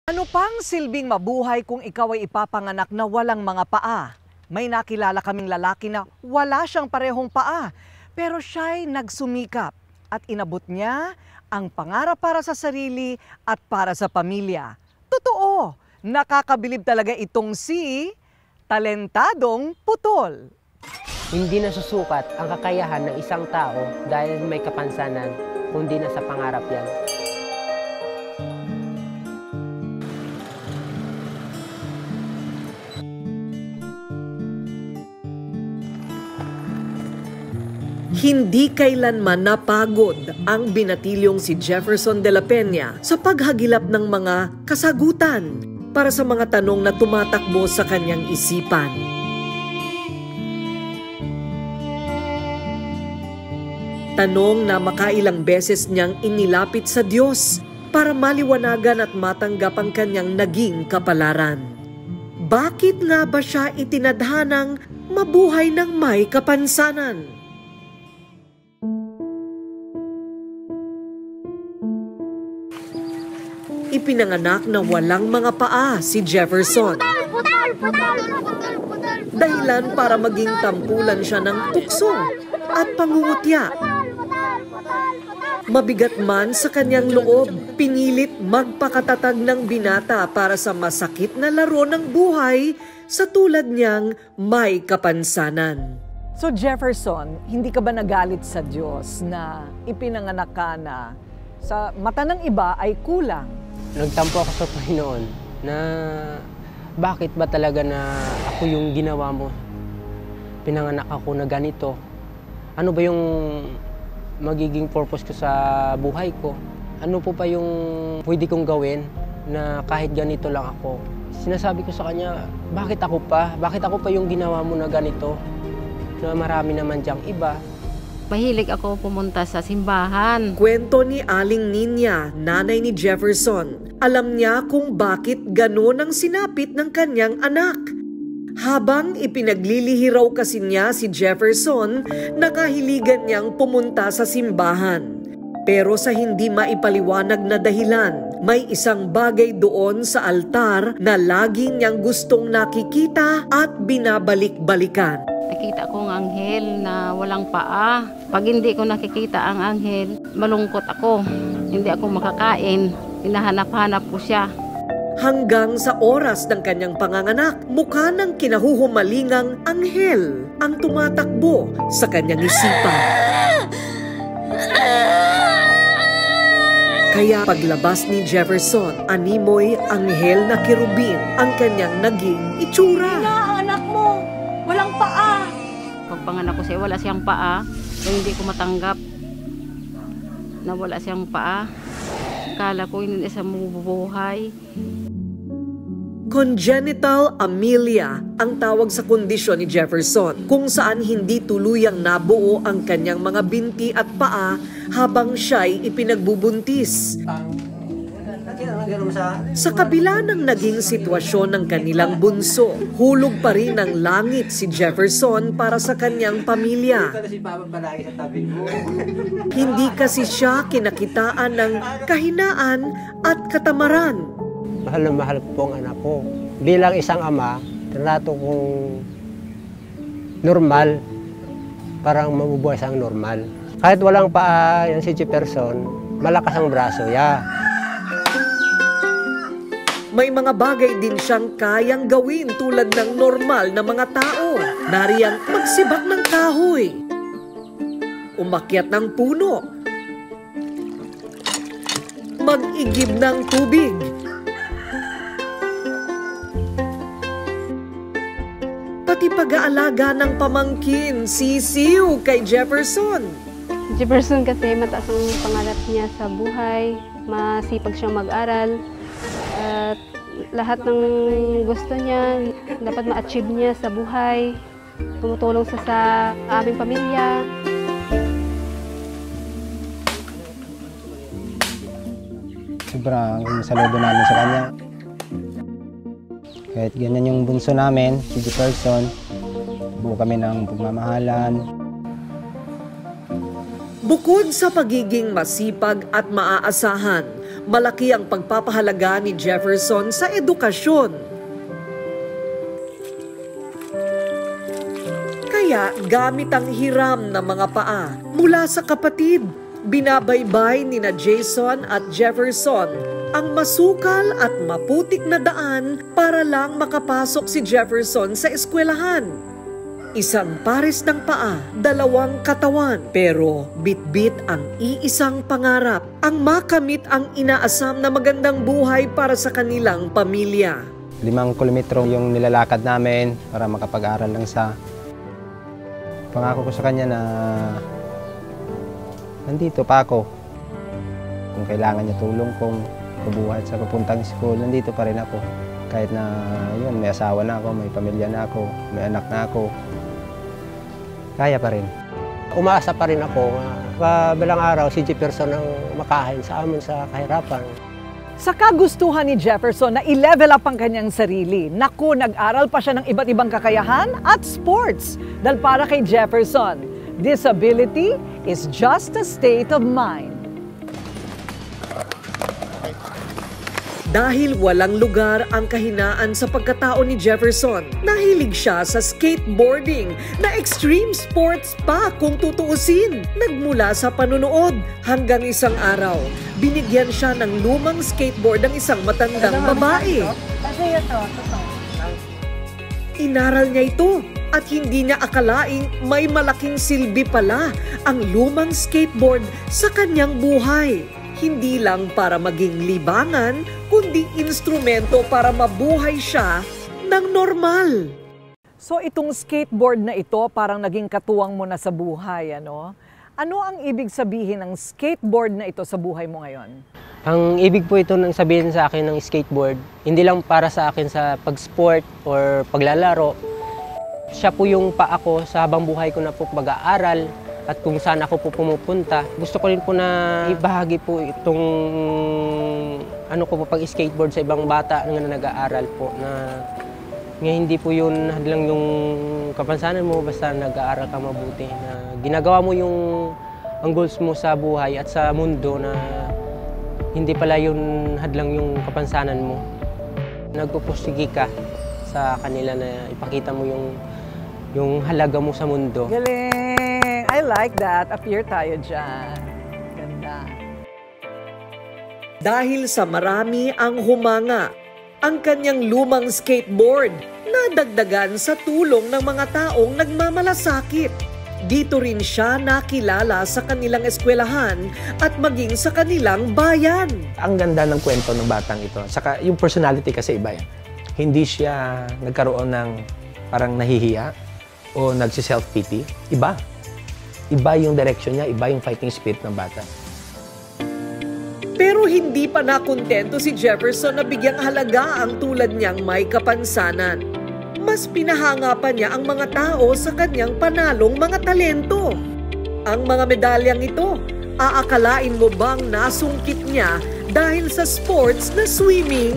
Ano pang silbing mabuhay kung ikaw ay ipapanganak na walang mga paa? May nakilala kaming lalaki na wala siyang parehong paa, pero siya'y nagsumikap at inabot niya ang pangarap para sa sarili at para sa pamilya. Totoo, nakakabilib talaga itong si Talentadong Putol. Hindi nasusukat ang kakayahan ng isang tao dahil may kapansanan, kundi na sa pangarap yan. Hindi kailanman napagod ang binatilyong si Jefferson de la Peña sa paghagilap ng mga kasagutan para sa mga tanong na tumatakbo sa kanyang isipan. Tanong na makailang beses niyang inilapit sa Diyos para maliwanagan at matanggap ang kanyang naging kapalaran. Bakit nga ba siya itinadhanang mabuhay ng may kapansanan? Ipinanganak na walang mga paa si Jefferson. Dahilan para maging tampulan siya ng tukso at pangungutya. Mabigat man sa kanyang loob, pinilit magpakatatag ng binata para sa masakit na laro ng buhay sa tulad niyang may kapansanan. So Jefferson, hindi ka ba nagalit sa Diyos na ipinanganak ka na sa mata ng iba ay kulang? Nagtampo ako sa Panginoon na bakit ba talaga na ako yung ginawa mo? Pinanganak ako na ganito. Ano ba yung magiging purpose ko sa buhay ko? Ano po pa yung pwede kong gawin na kahit ganito lang ako? Sinasabi ko sa kanya, bakit ako pa? Bakit ako pa yung ginawa mo na ganito? Na marami naman diyang iba. Mahilig ako pumunta sa simbahan. Kwento ni Aling Ninya, nanay ni Jefferson. Alam niya kung bakit gano'n ang sinapit ng kanyang anak. Habang ipinaglilihiraw kasi niya si Jefferson, nakahiligan niyang pumunta sa simbahan. Pero sa hindi maipaliwanag na dahilan, may isang bagay doon sa altar na laging niyang gustong nakikita at binabalik-balikan. Nakita ko ang anghel na walang paa. Pag hindi ko nakikita ang anghel, malungkot ako. Hindi ako makakain. Hinahanap-hanap ko siya. Hanggang sa oras ng kanyang panganganak, mukha ng kinahuhumalingang anghel ang tumatakbo sa kanyang isipan. Kaya paglabas ni Jefferson, animoy anghel na kirubin ang kanyang naging itsura. Anak mo, walang paa. Pagpanganak ko siya, wala siyang paa. So hindi ko matanggap na wala siyang paa. Akala ko hindi siya mabubuhay. Congenital amelia ang tawag sa kondisyon ni Jefferson, kung saan hindi tuluyang nabuo ang kanyang mga binti at paa habang siya'y ipinagbubuntis. Sa kabila ng naging sitwasyon ng kanilang bunso, hulog pa rin ng langit si Jefferson para sa kanyang pamilya. Hindi kasi siya kinakitaan ng kahinaan at katamaran. Mahal na mahal po ang anak ko. Bilang isang ama, tinato kong normal, parang mabubuhay siyang normal. Kahit walang paa yan si Jefferson, malakas ang braso niya. May mga bagay din siyang kayang gawin tulad ng normal na mga tao. Nariyang magsibak ng kahoy, umakyat ng puno, mag-igib ng tubig, pati pag-aalaga ng pamangkin, sisiw kay Jefferson. Jefferson kasi mataas ang pangarap niya sa buhay, masipag siyang mag-aral, at lahat ng gusto niya, dapat ma-achieve niya sa buhay. Tumutulong siya sa aming pamilya. Sobrang saludo namin sa kanya. Kahit ganyan yung bunso namin, si Jefferson, buo kami ng pagmamahalan. Bukod sa pagiging masipag at maaasahan, malaki ang pagpapahalaga ni Jefferson sa edukasyon. Kaya gamit ang hiram ng mga paa mula sa kapatid, binabaybay nina Jason at Jefferson ang masukal at maputik na daan para lang makapasok si Jefferson sa eskwelahan. Isang pares ng paa, dalawang katawan, pero bitbit ang iisang pangarap, ang makamit ang inaasam na magandang buhay para sa kanilang pamilya. 5 kilometro yung nilalakad namin para makapag-aral lang sa. Pangako ko sa kanya na nandito pa ako. Kung kailangan niya tulong kong mabuhat sa papuntang school, nandito pa rin ako. Kahit na yun, may asawa na ako, may pamilya na ako, may anak na ako. Kaya pa rin. Umaasa pa rin ako na balang araw si Jefferson ang makain sa amin sa kahirapan. Sa kagustuhan ni Jefferson na i-level up ang kanyang sarili, naku, nag-aral pa siya ng iba't ibang kakayahan at sports. Dahil para kay Jefferson, disability is just a state of mind. Dahil walang lugar ang kahinaan sa pagkatao ni Jefferson, nahilig siya sa skateboarding na extreme sports pa kung tutuusin. Nagmula sa panunood hanggang isang araw, binigyan siya ng lumang skateboard ng isang matandang babae. Inaral niya ito at hindi niya akalaing may malaking silbi pala ang lumang skateboard sa kanyang buhay. Hindi lang para maging libangan, kundi instrumento para mabuhay siya ng normal. So itong skateboard na ito parang naging katuwang mo na sa buhay, ano? Ano ang ibig sabihin ng skateboard na ito sa buhay mo ngayon? Ang ibig po ito nang sabihin sa akin ng skateboard, hindi lang para sa akin sa pag-sport or paglalaro. Siya po yung paa ko sa habang buhay ko na po pag-aaral. At kung saan ako po pumupunta, gusto ko rin po na ibahagi po itong pag-skateboard sa ibang bata na nag-aaral po. Na hindi po yun hadlang yung kapansanan mo basta nag-aaral ka mabuti. Na ginagawa mo ang goals mo sa buhay at sa mundo na hindi pala yun hadlang yung kapansanan mo. Nagpupursige ka sa kanila na ipakita mo yung halaga mo sa mundo. Galing! I like that. Appear tayo dyan. Ganda. Dahil sa marami ang humanga, ang kanyang lumang skateboard nadagdagan sa tulong ng mga taong nagmamalasakit. Dito rin siya nakilala sa kanilang eskwelahan at maging sa kanilang bayan. Ang ganda ng kwento ng batang ito. Saka yung personality kasi iba yan. Hindi siya nagkaroon ng parang nahihiya o nagsi-self-pity. Iba. Iba yung direction niya, iba yung fighting spirit ng bata. Pero hindi pa nakontento si Jefferson na bigyang halaga ang tulad niyang may kapansanan. Mas pinahanga pa niya ang mga tao sa kanyang panalong mga talento. Ang mga medalyang ito, aakalain mo bang nasungkit niya dahil sa sports na swimming?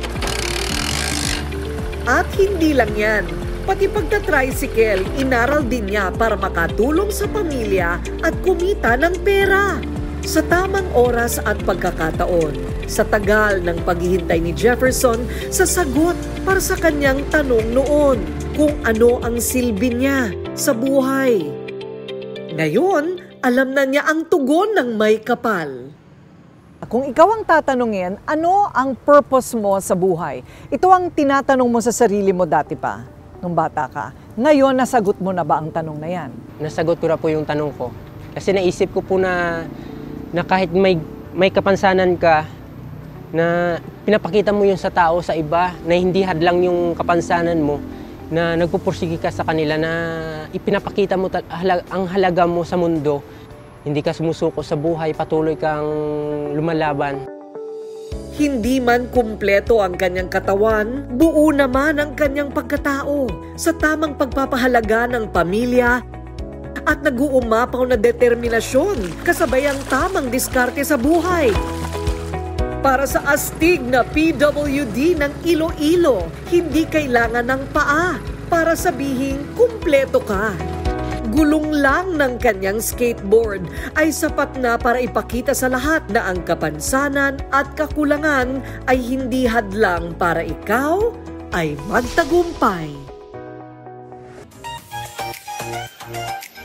At hindi lang yan. Pati pagta-tricycle, inaral din niya para makatulong sa pamilya at kumita ng pera. Sa tamang oras at pagkakataon, sa tagal ng paghihintay ni Jefferson sa sagot para sa kanyang tanong noon kung ano ang silbi niya sa buhay. Ngayon, alam na niya ang tugon ng may kapal. Kung ikaw ang tatanungin, ano ang purpose mo sa buhay? Ito ang tinatanong mo sa sarili mo dati pa, nung bata ka. Ngayon, nasagot mo na ba ang tanong na yan? Nasagot ko na po yung tanong ko. Kasi naisip ko po na kahit may kapansanan ka, na pinapakita mo yun sa tao, sa iba, na hindi hadlang yung kapansanan mo, na nagpupursige ka sa kanila, na ipinapakita mo ang halaga mo sa mundo. Hindi ka sumusuko sa buhay, patuloy kang lumalaban. Hindi man kumpleto ang kanyang katawan, buo naman ang kanyang pagkatao sa tamang pagpapahalaga ng pamilya at nag-uumapaw na determinasyon kasabay ang tamang diskarte sa buhay. Para sa astig na PWD ng Iloilo, hindi kailangan ng paa para sabihing kumpleto ka. Gulong lang ng kanyang skateboard ay sapat na para ipakita sa lahat na ang kapansanan at kakulangan ay hindi hadlang para ikaw ay magtagumpay.